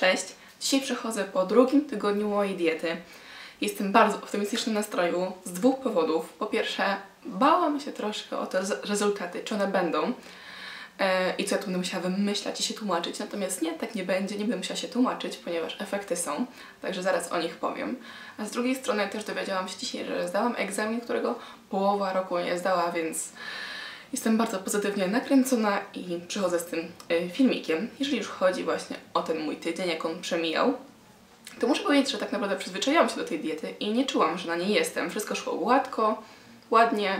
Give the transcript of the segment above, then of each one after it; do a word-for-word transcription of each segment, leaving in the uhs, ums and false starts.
Cześć! Dzisiaj przechodzę po drugim tygodniu mojej diety. Jestem bardzo w optymistycznym nastroju z dwóch powodów. Po pierwsze, bałam się troszkę o te rezultaty, czy one będą yy, i co ja tu będę musiała wymyślać i się tłumaczyć. Natomiast nie, tak nie będzie, nie będę musiała się tłumaczyć, ponieważ efekty są, także zaraz o nich powiem. A z drugiej strony też dowiedziałam się dzisiaj, że zdałam egzamin, którego połowa roku nie zdała, więc jestem bardzo pozytywnie nakręcona i przychodzę z tym y, filmikiem. Jeżeli już chodzi właśnie o ten mój tydzień, jak on przemijał, to muszę powiedzieć, że tak naprawdę przyzwyczaiłam się do tej diety i nie czułam, że na niej jestem. Wszystko szło gładko, ładnie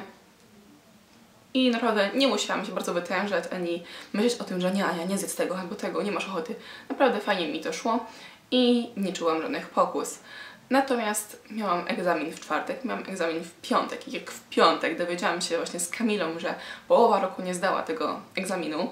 i naprawdę nie musiałam się bardzo wytężać, ani myśleć o tym, że nie, Ania, nie zjedz tego albo tego, nie masz ochoty. Naprawdę fajnie mi to szło i nie czułam żadnych pokus. Natomiast miałam egzamin w czwartek, miałam egzamin w piątek i jak w piątek dowiedziałam się właśnie z Kamilą, że połowa roku nie zdała tego egzaminu,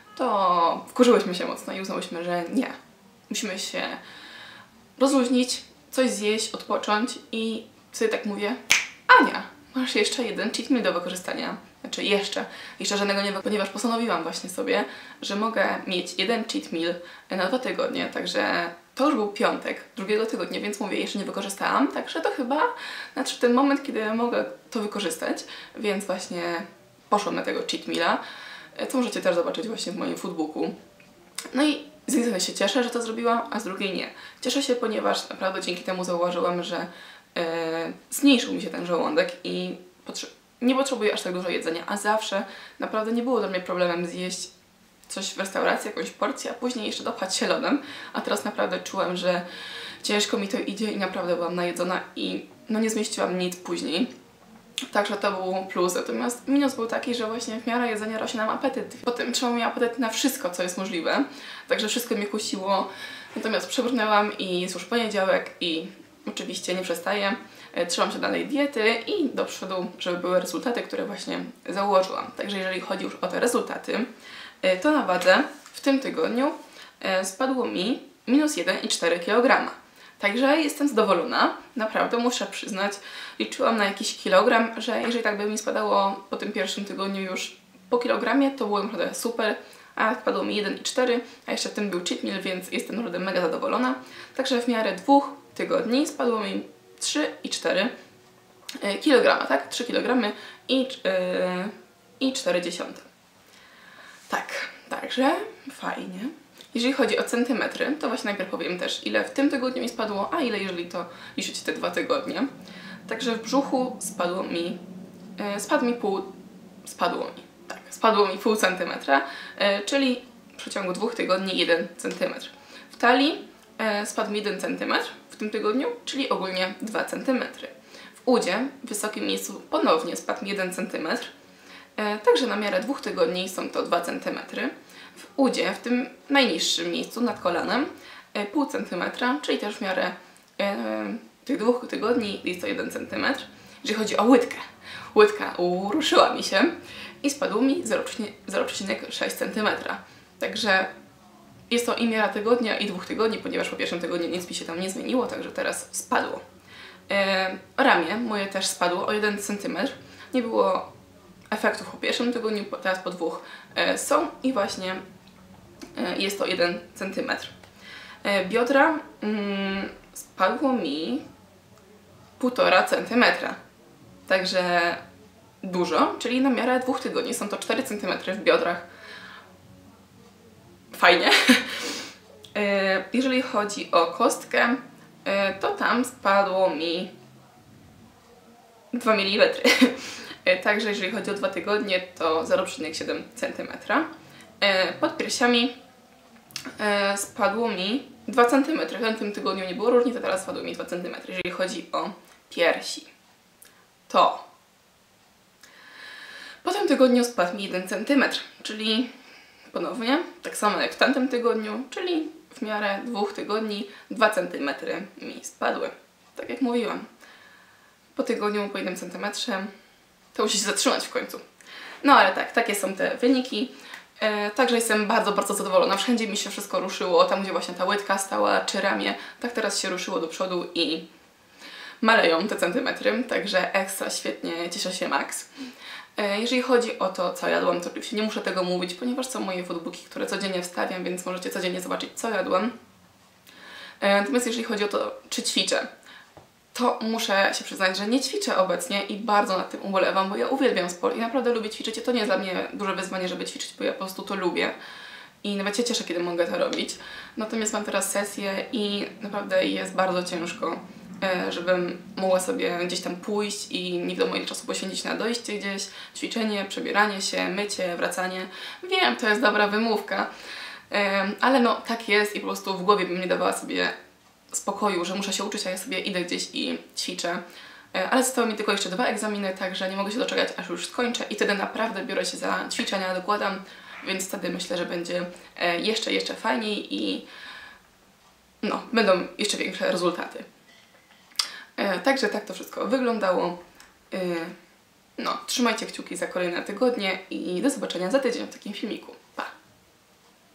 to wkurzyłyśmy się mocno i uznałyśmy, że nie. Musimy się rozluźnić, coś zjeść, odpocząć i sobie tak mówię, Ania, masz jeszcze jeden cheat meal do wykorzystania. Znaczy jeszcze, jeszcze żadnego nie, ponieważ postanowiłam właśnie sobie, że mogę mieć jeden cheat meal na dwa tygodnie, także to już był piątek drugiego tygodnia, więc mówię, jeszcze nie wykorzystałam, także to chyba nadszedł ten moment, kiedy mogę to wykorzystać, więc właśnie poszłam na tego cheat meala, co możecie też zobaczyć właśnie w moim foodbooku. No i z jednej strony się cieszę, że to zrobiłam, a z drugiej nie. Cieszę się, ponieważ naprawdę dzięki temu zauważyłam, że e, zmniejszył mi się ten żołądek i potrze nie potrzebuję aż tak dużo jedzenia, a zawsze naprawdę nie było dla mnie problemem zjeść coś w restauracji, jakąś porcję, a później jeszcze dopchać się lodem, a teraz naprawdę czułem, że ciężko mi to idzie i naprawdę byłam najedzona i no nie zmieściłam nic później. Także to był plus, natomiast minus był taki, że właśnie w miarę jedzenia rośnie nam apetyt. Potem trzeba mieć apetyt na wszystko, co jest możliwe, także wszystko mnie kusiło, natomiast przebrnęłam i jest już poniedziałek i oczywiście nie przestaję. Trzymam się dalej diety i do przodu, żeby były rezultaty, które właśnie założyłam. Także jeżeli chodzi już o te rezultaty, to na wadze w tym tygodniu spadło mi minus jeden i cztery kilograma. Także jestem zadowolona, naprawdę muszę przyznać. Liczyłam na jakiś kilogram, że jeżeli tak by mi spadało po tym pierwszym tygodniu już po kilogramie, to było naprawdę super, a spadło mi jeden i cztery, a jeszcze w tym był cheat meal, więc jestem naprawdę mega zadowolona. Także w miarę dwóch tygodni spadło mi trzy i cztery kilograma, tak? trzy kilogramy i, yy, i cztery dziesiąte. Tak, także fajnie. Jeżeli chodzi o centymetry, to właśnie najpierw powiem też, ile w tym tygodniu mi spadło, a ile jeżeli to liczyć te dwa tygodnie. Także w brzuchu spadło mi, yy, spadł mi pół, spadło mi, tak, spadło mi pół centymetra, yy, czyli w przeciągu dwóch tygodni jeden centymetr. W talii yy, spadł mi jeden centymetr w tym tygodniu, czyli ogólnie dwa centymetry. W udzie, w wysokim miejscu, ponownie spadł mi jeden centymetr. E, także na miarę dwóch tygodni są to dwa centymetry. W udzie, w tym najniższym miejscu, nad kolanem, e, pół centymetra, czyli też w miarę e, tych dwóch tygodni jest to jeden centymetr. Jeżeli chodzi o łydkę, łydka uruszyła mi się i spadło mi zero przecinek sześć centymetra. Także jest to i miara tygodnia i dwóch tygodni, ponieważ po pierwszym tygodniu nic mi się tam nie zmieniło, także teraz spadło. E, ramię moje też spadło o jeden centymetr. Nie było efektów po pierwszym tygodniu, teraz po dwóch e, są i właśnie e, jest to jeden centymetr. E, biodra mm, spadło mi półtora centymetra. Także dużo, czyli na miarę dwóch tygodni są to cztery centymetry w biodrach. Fajnie. e, jeżeli chodzi o kostkę, e, to tam spadło mi dwa milimetry. Także jeżeli chodzi o dwa tygodnie, to zero przecinek siedem centymetra. Pod piersiami spadło mi dwa centymetry. W tym tygodniu nie było różnicy, teraz spadło mi dwa centymetry. Jeżeli chodzi o piersi, to po tym tygodniu spadł mi jeden centymetr, czyli ponownie tak samo jak w tamtym tygodniu, czyli w miarę dwóch tygodni dwa centymetry mi spadły. Tak jak mówiłam. Po tygodniu po jednym centymetrze to musi się zatrzymać w końcu. No ale tak, takie są te wyniki. E, także jestem bardzo, bardzo zadowolona. Wszędzie mi się wszystko ruszyło, tam gdzie właśnie ta łydka stała, czy ramię, tak teraz się ruszyło do przodu i maleją te centymetry, także ekstra, świetnie, cieszę się max. E, jeżeli chodzi o to, co jadłam, to oczywiście nie muszę tego mówić, ponieważ są moje foodbooki, które codziennie wstawiam, więc możecie codziennie zobaczyć, co jadłam. E, natomiast jeżeli chodzi o to, czy ćwiczę, to muszę się przyznać, że nie ćwiczę obecnie i bardzo nad tym ubolewam, bo ja uwielbiam sport i naprawdę lubię ćwiczyć i to nie jest dla mnie duże wyzwanie, żeby ćwiczyć, bo ja po prostu to lubię i nawet się cieszę, kiedy mogę to robić. Natomiast mam teraz sesję i naprawdę jest bardzo ciężko, żebym mogła sobie gdzieś tam pójść i nie wiadomo ile czasu poświęcić na dojście gdzieś, ćwiczenie, przebieranie się, mycie, wracanie. Wiem, to jest dobra wymówka, ale no tak jest i po prostu w głowie bym nie dawała sobie spokoju, że muszę się uczyć, a ja sobie idę gdzieś i ćwiczę. Ale zostały mi tylko jeszcze dwa egzaminy, także nie mogę się doczekać, aż już skończę i wtedy naprawdę biorę się za ćwiczenia, dokładam, więc wtedy myślę, że będzie jeszcze, jeszcze fajniej i no, będą jeszcze większe rezultaty. Także tak to wszystko wyglądało. No, trzymajcie kciuki za kolejne tygodnie i do zobaczenia za tydzień w takim filmiku.